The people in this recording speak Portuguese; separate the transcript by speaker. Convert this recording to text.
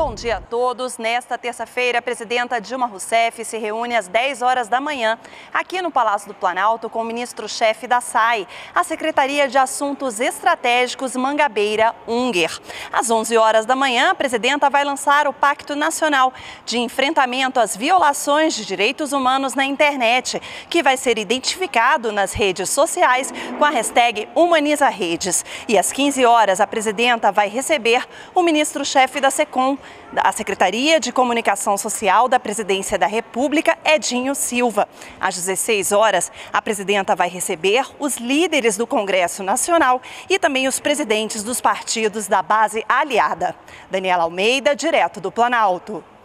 Speaker 1: Bom dia a todos. Nesta terça-feira, a presidenta Dilma Rousseff se reúne às 10 horas da manhã, aqui no Palácio do Planalto, com o ministro-chefe da SAI, a Secretaria de Assuntos Estratégicos Mangabeira Unger. Às 11 horas da manhã, a presidenta vai lançar o Pacto Nacional de Enfrentamento às Violações de Direitos Humanos na Internet, que vai ser identificado nas redes sociais com a hashtag #HumanizaRedes. E às 15 horas, a presidenta vai receber o ministro-chefe da SECOM, a Secretaria de Comunicação Social da Presidência da República, Edinho Silva. Às 16 horas, a presidenta vai receber os líderes do Congresso Nacional e também os presidentes dos partidos da base aliada. Daniela Almeida, direto do Planalto.